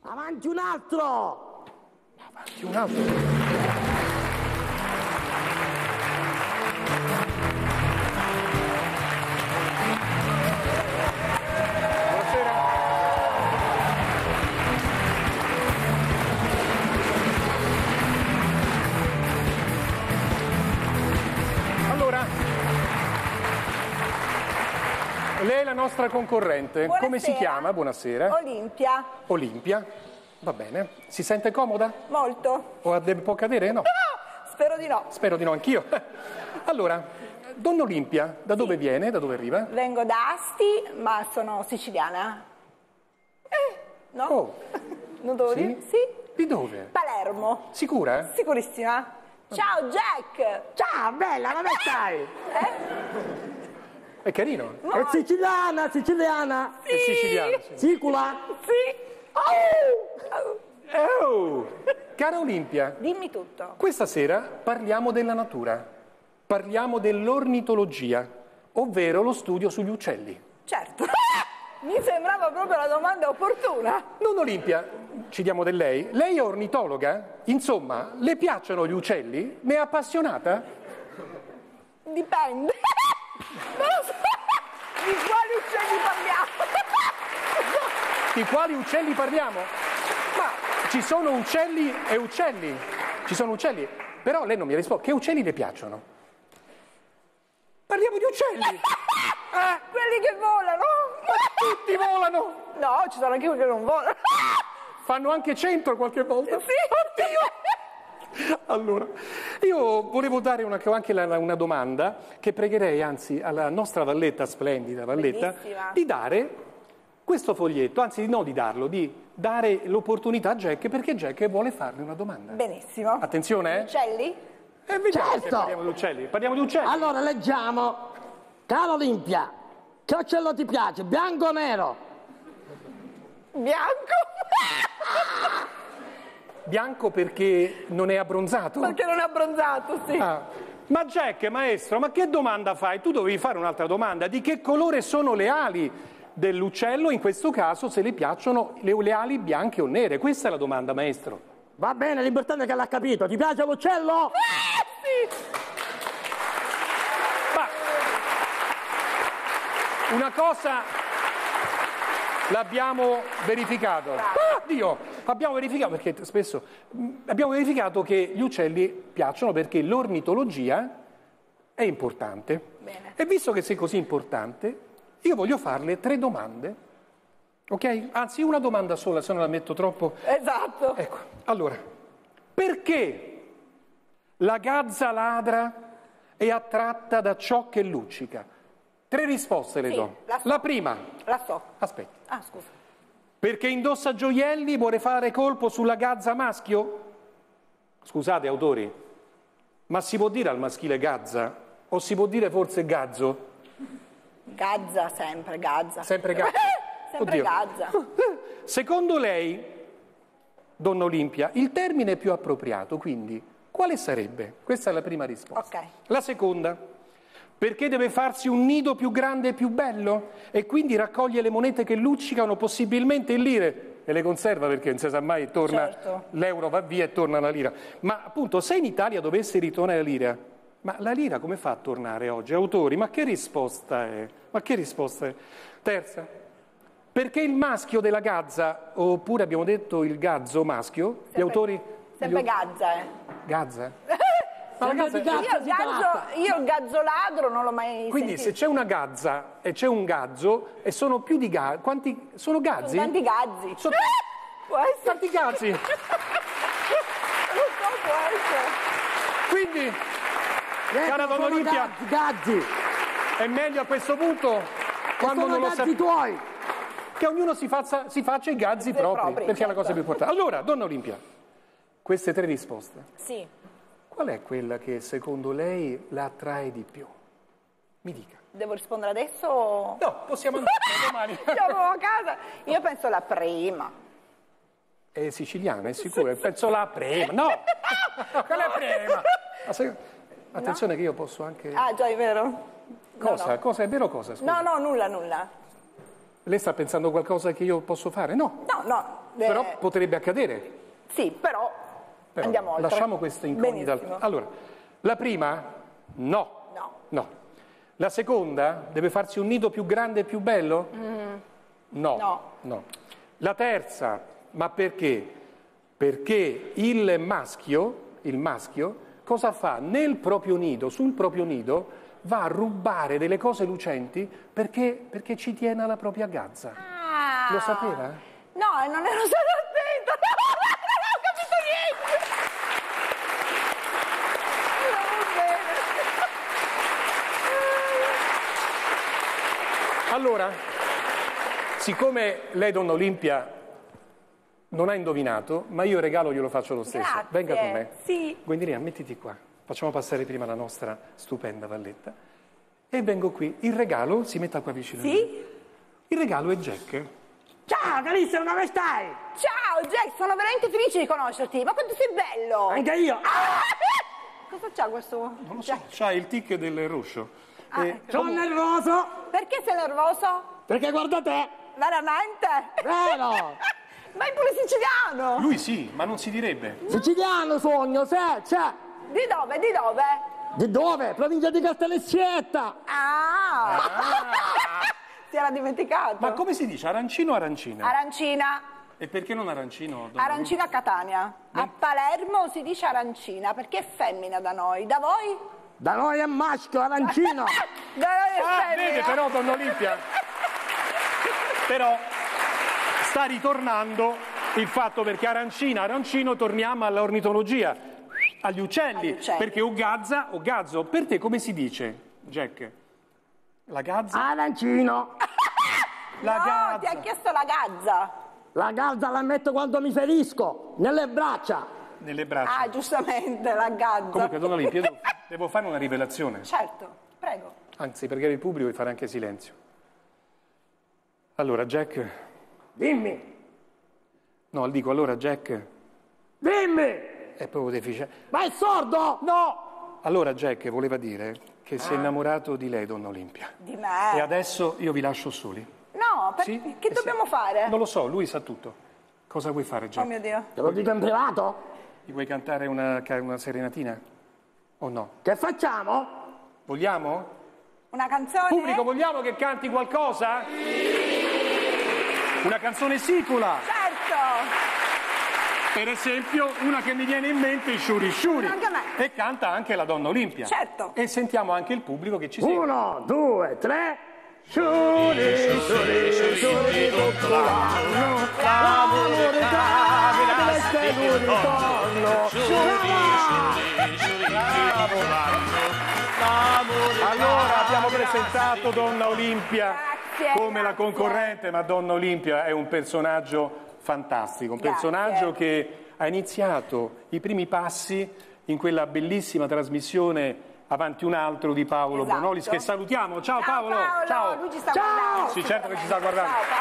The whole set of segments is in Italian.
Avanti un altro! Avanti un altro! Lei è la nostra concorrente. Buonasera. Come si chiama? Buonasera. Olimpia. Olimpia. Va bene. Si sente comoda? Molto. O può cadere? No. Spero di no. Spero di no, anch'io. Allora, donna Olimpia, da dove viene? Da dove arriva? Vengo da Asti, ma sono siciliana. No? Oh. Non devo Sì? dire? Sì. Di dove? Palermo. Sicura? Sicurissima. Ciao Jack. Ciao, bella, come stai? È carino. È siciliana, siciliana. È siciliano. Sì. Sicula. Sì. Oh! Cara Olimpia, Dimmi tutto. questa sera parliamo della natura. Parliamo dell'ornitologia, ovvero lo studio sugli uccelli. Certo. Mi sembrava proprio la domanda opportuna. Non Olimpia, ci diamo del lei. Lei è ornitologa? Insomma, le piacciono gli uccelli? Ne è appassionata? Dipende. Non lo so. Di quali uccelli parliamo? Di quali uccelli parliamo? Ma ci sono uccelli e uccelli. Ci sono uccelli. Però lei non mi ha risposto. Che uccelli le piacciono? Parliamo di uccelli. Quelli che volano. Ma tutti volano. No, ci sono anche quelli che non volano. Fanno anche 100 qualche volta. Sì. Oddio! Allora, io volevo dare anche una domanda che pregherei, anzi, alla nostra Valletta, splendida Valletta, Bellissima. di dare questo foglietto, anzi no di darlo, di dare l'opportunità a Jack, perché Jack vuole farle una domanda. Benissimo. Attenzione, Uccelli? vediamo se Certo. parliamo di uccelli. Parliamo di uccelli. Allora, leggiamo. Cara Olimpia, che uccello ti piace, bianco o nero? Bianco? Bianco perché non è abbronzato? Perché non è abbronzato, sì. Ah. Ma Jack, maestro, ma che domanda fai? Tu dovevi fare un'altra domanda. Di che colore sono le ali dell'uccello? In questo caso, se le piacciono le ali bianche o nere. Questa è la domanda, maestro. Va bene, l'importante è che l'ha capito. Ti piace l'uccello? Sì. Ma una cosa l'abbiamo verificato. Dio, abbiamo verificato perché spesso abbiamo verificato che gli uccelli piacciono perché l'ornitologia è importante. Bene. E visto che sei così importante, io voglio farle 3 domande. Ok? Anzi, una domanda sola, se non la metto troppo. Esatto. Ecco, allora, perché la gazza ladra è attratta da ciò che luccica? 3 risposte le Sì, do. la so. La prima, La so. aspetti, Ah, scusa. perché indossa gioielli, vuole fare colpo sulla gazza maschio? Scusate, autori, ma si può dire al maschile gazza? O si può dire forse gazzo? Gazza, sempre Gazza. Sempre gazza. Sempre Oddio. Gazza. Secondo lei, donna Olimpia, il termine più appropriato, quindi, quale sarebbe? Questa è la prima risposta. Ok. La seconda, perché deve farsi un nido più grande e più bello e quindi raccoglie le monete che luccicano possibilmente in lire e le conserva perché non si sa mai, torna Certo. l'euro va via e torna la lira. Ma appunto, se in Italia dovesse ritornare la lira, ma la lira come fa a tornare oggi? Autori, ma che risposta è? Ma che risposta è? Terza, perché il maschio della gazza, oppure abbiamo detto il gazzo maschio, gli autori... Sempre Gazza, Gazza? Ma la gazza- di gazza si tratta. Io il gazzo ladro non l'ho mai Quindi se sentito. c'è una gazza e c'è un gazzo e sono più di gazzi, quanti sono gazzi? Tanti gazzi. Sono Può essere. tanti gazzi. Non so, può essere. Quindi, cara donna Sono Olimpia, Gazzi. è meglio a questo punto, quando Sono non lo gazzi sapete, tuoi. che ognuno si faccia i gazzi propri, perché è la cosa più importante. Allora, donna Olimpia, queste 3 risposte, Sì. qual è quella che secondo lei la attrae di più? Mi dica. Devo rispondere adesso o... No, possiamo andare domani. Siamo a casa. Io penso la prima. È siciliana, è sicuro. Penso la prima. No! Quella è prima. Attenzione che io posso anche... Ah, già, è vero. Cosa? No, no. Cosa? È vero cosa? Scusa. No, no, nulla. Lei sta pensando a qualcosa che io posso fare? No. No. Però potrebbe accadere. Sì, però andiamo oltre. Lasciamo questa incognita. Benissimo. Allora, la prima? No. La seconda? Deve farsi un nido più grande e più bello? No. La terza? Ma perché? Perché il maschio, cosa fa? Nel proprio nido, sul proprio nido, va a rubare delle cose lucenti perché ci tiene alla propria gazza. Lo sapeva? No, non ero stata attenta. Non ho capito niente. Va bene. Allora, siccome lei, donna Olimpia, non ha indovinato, ma io il regalo glielo faccio lo stesso. Grazie. Venga con me. Sì. Guendrina, mettiti qua. Facciamo passare prima la nostra stupenda Valletta. E vengo qui. Il regalo si metta qua vicino a me. Sì? Il regalo è Jack. Ciao carissimo, come stai? Ciao Jack, sono veramente felice di conoscerti. Ma quanto sei bello! Anche io. Cosa c'ha questo? Non lo so, c'ha il tic del ruscio. Sono nervoso Perché sei nervoso? perché guarda te. Veramente? Vero? Ma è pure siciliano! Lui sì, ma non si direbbe. Siciliano sogno, c'è. Di dove? Di dove? Di dove? Provincia di Castellezzietta. Si era dimenticato. Ma come si dice? Arancino o arancina? Arancina. E perché non arancino? donna Arancina a Catania. A Palermo si dice arancina perché è femmina da noi. Da voi? Da noi è maschio, arancino. Da noi è femmina. Vede però, donna Olimpia. Però sta ritornando il fatto perché arancino, torniamo all'ornitologia, agli uccelli. Perché o gazzo. Per te come si dice, Jack? La gazza? Arancino. La No, gazza. ti ha chiesto la gazza. La gazza la metto quando mi ferisco, nelle braccia. Nelle braccia. Giustamente, la gazza. Comunque, donna Olimpia, devo fare una rivelazione. Certo, prego. Anzi, perché il pubblico di fare anche silenzio. Allora, Jack... Dimmi. No, dico, allora, Jack... Dimmi. È proprio deficiente. Ma è sordo? No! Allora, Jack voleva dire che si è innamorato di lei, donna Olimpia. Di me. E adesso io vi lascio soli. No, Sì? che dobbiamo fare? Non lo so, lui sa tutto. Cosa vuoi fare, Oh Jack? mio Dio. Te lo dico in privato? Gli vuoi cantare una serenatina? O no? Che facciamo? Vogliamo? Una canzone? Pubblico, vogliamo che canti qualcosa? Una canzone sicula. Certo. Per esempio, una che mi viene in mente, Shuri Shuri. Anche a me. E canta anche la donna Olimpia. Certo. E sentiamo anche il pubblico che ci segue. 1, 2, 3. Shuri tutto l'anno. L'amore cade, se lui ritorno. Allora abbiamo presentato Donna Olimpia Grazie, come la grazie. concorrente, ma Donna Olimpia è un personaggio fantastico, un Grazie. personaggio che ha iniziato i primi passi in quella bellissima trasmissione Avanti un altro di Paolo Esatto. Bonolis, che salutiamo. Ciao Paolo! Ciao. Lui ci sta Ciao. guardando. Sì, certo che ci sta guardando. Ciao,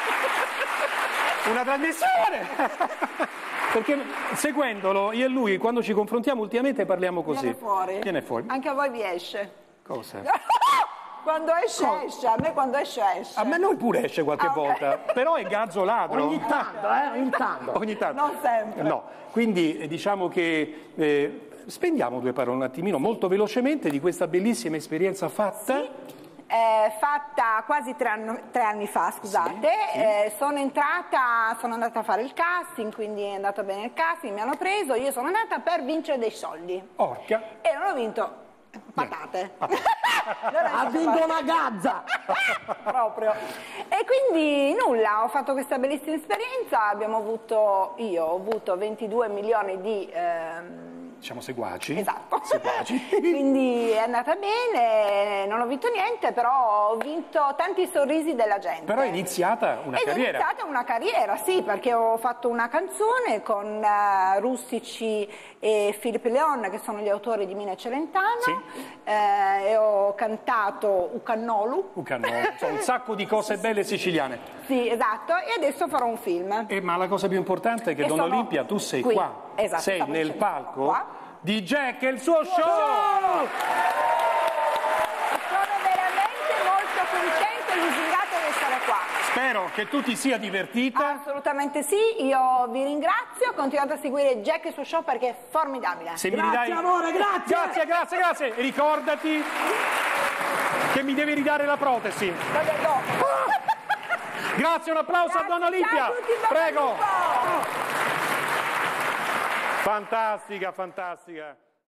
Una trasmissione! Perché seguendolo, io e lui, quando ci confrontiamo ultimamente parliamo così. Viene fuori. Viene fuori. Anche a voi vi esce. Cosa? Quando esce, esce. A me quando esce, esce. A me noi pure esce qualche Ok. volta, però è gazzo ladro. Ogni tanto, ogni tanto. Ogni tanto. Non sempre. No, quindi diciamo che spendiamo due parole un attimino, molto velocemente, di questa bellissima esperienza fatta. Fatta quasi 3 anni fa, scusate. Sono andata a fare il casting, quindi è andato bene il casting, mi hanno preso, io sono andata per vincere dei soldi. Orca. E non ho vinto patate. Ha vinto una gazza. Proprio. E quindi nulla, ho fatto questa bellissima esperienza, io ho avuto 22 milioni di... Diciamo seguaci. Esatto. Seguaci. Quindi è andata bene, non ho vinto niente, però ho vinto tanti sorrisi della gente. Però è iniziata una carriera. È iniziata una carriera, sì, perché ho fatto una canzone con Rustici e Filippo Leon, che sono gli autori di Mina e Celentano, Sì. E ho cantato Ucannolu. Insomma, un sacco di cose belle siciliane. Sì, esatto, e adesso farò un film. Ma la cosa più importante è che, E Donna sono Olimpia, tu sei qui. qua. Esatto, sei stavo nel dicendo, palco qua. di Jack e il suo show. Sono veramente molto contenta e lusingata di essere qua. Spero che tu ti sia divertita. Assolutamente sì, io vi ringrazio, continuate a seguire Jack e il suo show perché è formidabile. Se mi Grazie, ridai... amore, grazie. Grazie. E ricordati che mi devi ridare la protesi. Vabbè, dopo. Grazie, un applauso a Donna Olimpia. Ciao a tutti, Prego. Lupo. Fantastica.